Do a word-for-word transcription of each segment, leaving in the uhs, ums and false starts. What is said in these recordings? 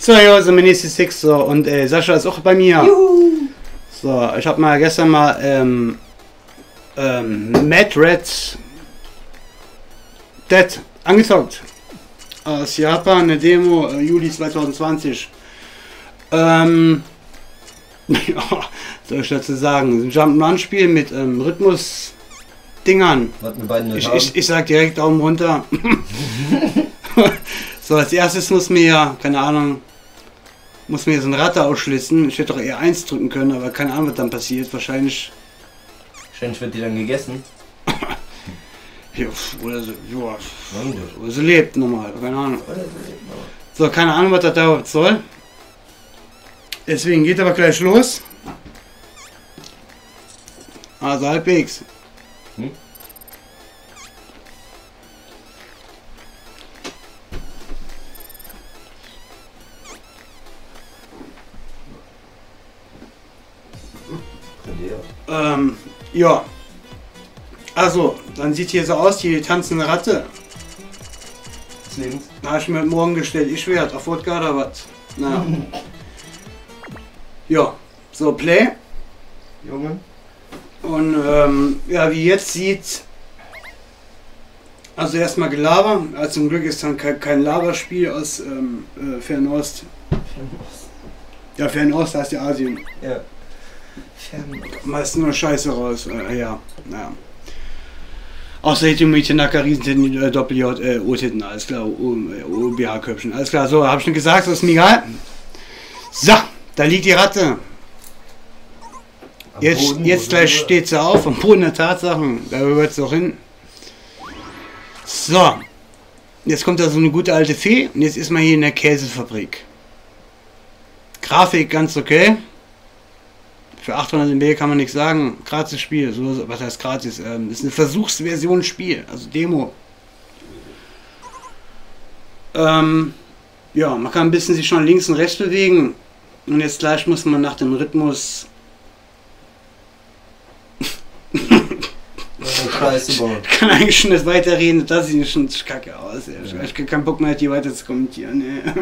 So, ja, also Ministry sechs, so, und äh, Sascha ist auch bei mir. Juhu. So, ich habe mal gestern mal ähm, ähm, Mad Red Dead angezockt. Aus Japan, eine Demo, äh, Juli zwanzig zwanzig. Ähm, ja, soll ich dazu sagen? Ein Jump'n'Run-Spiel mit ähm, Rhythmus-Dingern. Was wir beiden ich, ich, ich sag direkt Daumen runter. So, als erstes muss mir, keine Ahnung, muss mir so ein Ratte ausschlitzen. Ich hätte doch eher eins drücken können, aber keine Ahnung, was dann passiert. Wahrscheinlich. Wahrscheinlich wird die dann gegessen. Ja, oder so, ja, oder sie lebt normal, keine Ahnung. So, keine Ahnung, was das dauert soll. Deswegen geht aber gleich los. Also halbwegs. Hm? Ähm, ja. Also, dann sieht hier so aus, die tanzende Ratte. Da habe ich mir morgen gestellt, ich werde auf Wodka oder was. Naja. Ja, so Play. Junge. Und ähm, ja, wie jetzt sieht, also erstmal Gelaber. Also zum Glück ist dann kein, kein Laberspiel aus ähm, äh, Fernost. Fernost. Ja, Fernost heißt ja Asien. Ja. Fernost. Meist nur Scheiße raus. Äh, ja, naja. Außer hätte Mädchen Nacker, Riesentitten, äh, Doppel-J, äh, O-Titten, alles klar, O B H-Köpfchen, alles klar, so, habe ich schon gesagt, das ist mir egal. So, da liegt die Ratte. Jetzt, Boden, jetzt gleich steht sie auf, am Boden der Tatsachen, da gehört es auch hin. So, jetzt kommt da so eine gute alte Fee und jetzt ist man hier in der Käsefabrik. Grafik ganz okay. Für achthundert M B kann man nichts sagen. Gratis Spiel, so, was heißt gratis? Ähm, das ist eine Versuchsversion Spiel, also Demo. Ähm, ja, man kann ein bisschen sich schon links und rechts bewegen. Und jetzt gleich muss man nach dem Rhythmus. Scheiße, Boah. Ich kann eigentlich schon nicht weiterreden, das sieht schon kacke aus. Ja. Ich habe keinen Bock mehr, die weiter zu kommentieren. Ja.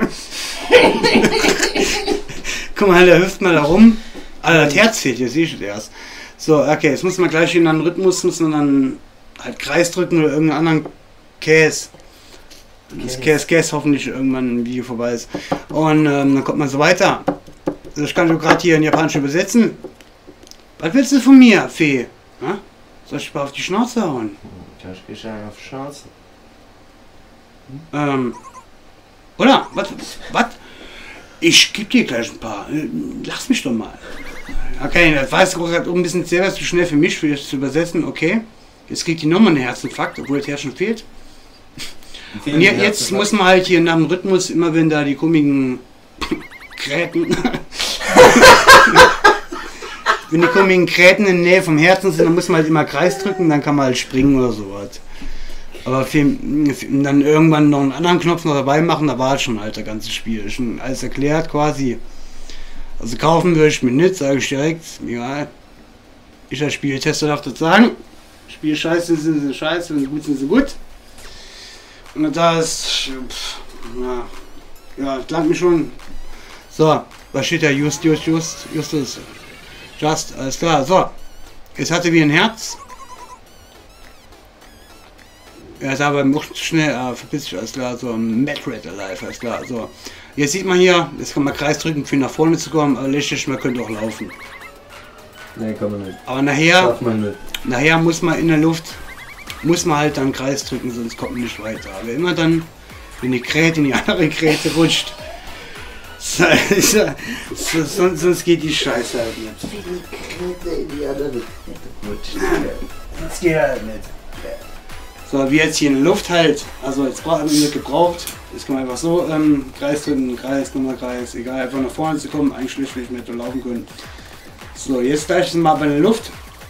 Guck mal, der hüpft mal da rum. Alter, das Herz fehlt, hier sehe ich es erst. So, okay, jetzt muss man gleich in einen Rhythmus, muss man dann halt Kreis drücken oder irgendeinen anderen Käse. Das Käse, Käse hoffentlich irgendwann ein Video vorbei ist. Und ähm, dann kommt man so weiter. Also ich kann schon gerade hier in Japanisch übersetzen. Was willst du von mir, Fee? Ha? Soll ich mal auf die Schnauze hauen? Ich geh schon auf die Schnauze. Ähm. Oder? Was? Was? Ich geb dir gleich ein paar. Lass mich doch mal. Okay, das war jetzt gerade ein bisschen sehr zu schnell für mich, für das zu übersetzen. Okay. Jetzt kriegt die nochmal einen Herzinfarkt, obwohl das Herz schon fehlt. Und jetzt, jetzt muss man halt hier nach dem Rhythmus, immer wenn da die komischen Kräten. Wenn die komischen Kräten in der Nähe vom Herzen sind, dann muss man halt immer Kreis drücken, dann kann man halt springen oder sowas. Aber für, für, dann irgendwann noch einen anderen Knopf noch dabei machen, da war es schon halt das ganze Spiel. Schon alles erklärt quasi. Also kaufen würde ich mir nicht, sage ich direkt. Egal. Ich als Spieltester darf das sagen. Spiel scheiße sind sie scheiße, wenn sie gut sind sie gut. Und da ist. Pff, ja, ja, das langt mir schon. So, was steht da? Just, just, just, justus. Just, alles klar. So, jetzt hatte wie ein Herz. Er ist aber noch schnell, äh, verpiss dich, alles klar, so Mad Red Alive, alles klar, so. Jetzt sieht man hier, jetzt kann man Kreis drücken, um nach vorne zu kommen, aber letztlich, man könnte auch laufen. Ne, kann man nicht. Aber nachher, Darf man nicht. nachher muss man in der Luft, muss man halt dann Kreis drücken, sonst kommt man nicht weiter. Aber immer dann, wenn die Kräte in die andere Kräte rutscht, so, so, so, sonst, sonst geht die Scheiße halt nicht. Kräte in die andere Kräte rutscht. Das geht halt nicht. So, wie jetzt hier in der Luft halt, also jetzt braucht man nicht gebraucht, jetzt kann man einfach so ähm, Kreis drücken, Kreis, nochmal Kreis, egal, einfach nach vorne zu kommen, eigentlich schlecht, wenn ich nicht laufen können. So, jetzt gleich mal bei der Luft,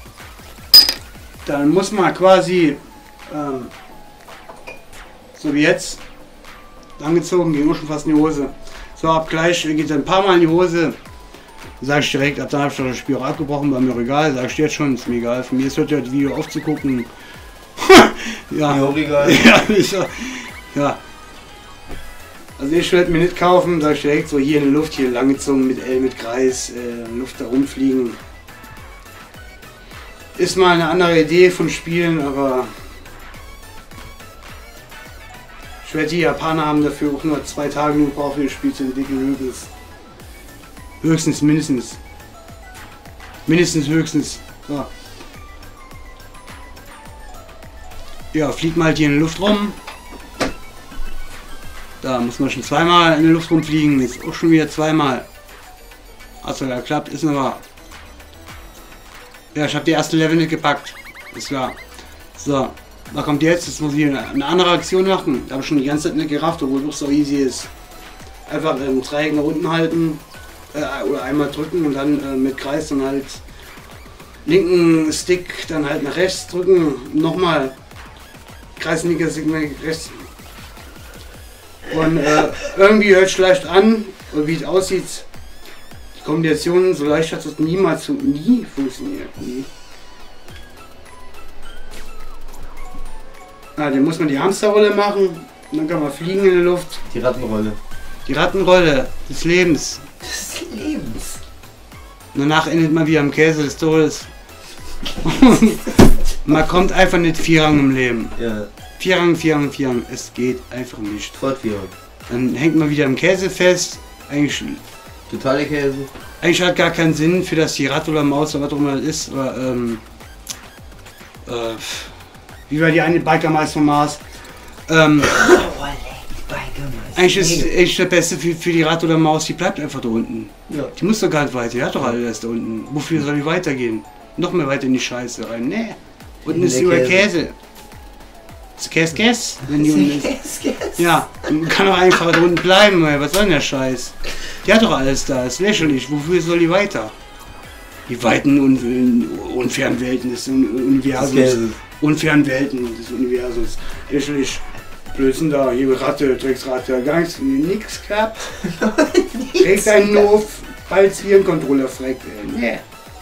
dann muss man quasi, ähm, so wie jetzt, angezogen, ging auch schon fast in die Hose. So, ab gleich geht dann ein paar Mal in die Hose, sag ich direkt, ab dann habe ich das Spiel auch abgebrochen, war mir egal, sag ich dir jetzt schon, ist mir egal, für mich ist heute das Video aufzugucken. Ja, ja, ja, ich, ja. Also ich werde mir nicht kaufen, sag ich direkt, so hier in der Luft, hier langgezogen mit L, mit Kreis, äh, Luft da rumfliegen. Ist mal eine andere Idee von Spielen, aber ich werde die Japaner haben dafür auch nur zwei Tage nur gebraucht, für das Spiel zu entwickeln, höchstens. Höchstens, mindestens. Mindestens, höchstens. So. Ja, fliegt mal hier in der Luft rum. Da muss man schon zweimal in der Luft rumfliegen, ist auch schon wieder zweimal. Also da klappt, ist aber. Ja, ich habe die erste Level nicht gepackt. Ist klar. So, was kommt jetzt? Jetzt muss ich eine andere Aktion machen. Da habe ich schon die ganze Zeit nicht gerafft, obwohl es auch so easy ist. Einfach ähm, Dreieck nach unten halten äh, oder einmal drücken und dann äh, mit Kreis dann halt linken Stick dann halt nach rechts drücken. Nochmal Kreis, linker Stick nach rechts. Und äh, irgendwie hört es leicht an, oder wie es aussieht. Die Kombination, so leicht hat es niemals nie funktioniert. Nie. Ah, dann muss man die Hamsterrolle machen, und dann kann man fliegen in der Luft. Die Rattenrolle. Die Rattenrolle des Lebens. Des Lebens. Danach endet man wieder am Käse des Todes. Man kommt einfach nicht Vierrang im Leben. Ja. Vierrang, Vierrang, Vierrang. Es geht einfach nicht. Fortführung. Dann hängt man wieder am Käse fest. Eigentlich, Totale Käse. eigentlich hat gar keinen Sinn für das die Rat oder Maus oder was auch immer das ist. Oder, ähm, äh, wie war die eine Bikermeister vom Mars? Ähm, eigentlich ist echt der Beste für, für die Rat oder Maus, die bleibt einfach da unten. Ja. Die muss doch gar nicht weiter, die hat doch alles da unten. Wofür soll die weitergehen? Noch mehr weiter in die Scheiße rein. Nee. Unten In ist der über Käse. Käse. Das Käse, Käse, wenn die unten ist. Ja, man kann doch einfach da unten bleiben, ey. Was soll denn der Scheiß? Die hat doch alles da, ist lächerlich. Wofür soll die weiter? Die weiten un unfairen Welten des Universums. Unfairen Welten des Universums. Lächerlich. Blödsinn da, hier Ratte, Drecksratte, gar nichts, nix klappt. Kriegt einen nur falls hier ein Controller fragt, ey. Nee.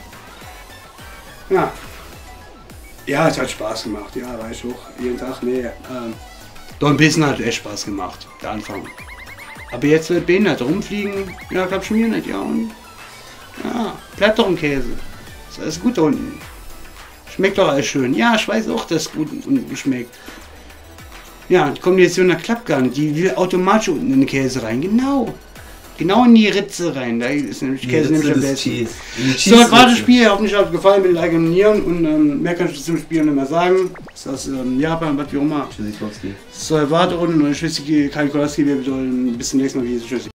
Ja. Ja, es hat Spaß gemacht, ja, weiß ich auch, jeden Tag, nee. Ähm, doch ein bisschen hat echt Spaß gemacht, der Anfang. Aber jetzt wird behindert rumfliegen, ja, glaub ich mir nicht, ja, und ja, bleibt doch ein Käse. Ist alles gut da unten. Schmeckt doch alles schön. Ja, ich weiß auch, dass es gut unten schmeckt. Ja, die Kombination der klappt gar nicht. Die will automatisch unten in den Käse rein. Genau. Genau in die Ritze rein. Da ist nämlich Käse nämlich am besten. So, das war das Spiel. Hoffentlich hat es gefallen mit Like und Abonnieren. Und ähm, mehr kann ich zum Spiel nicht mehr sagen. Das ist aus ähm, Japan, was wie auch immer. Tschüssikowski. So, warte unten. Und ich weiß, Kai Kolaski, wir bis zum nächsten Mal wieder. Tschüss.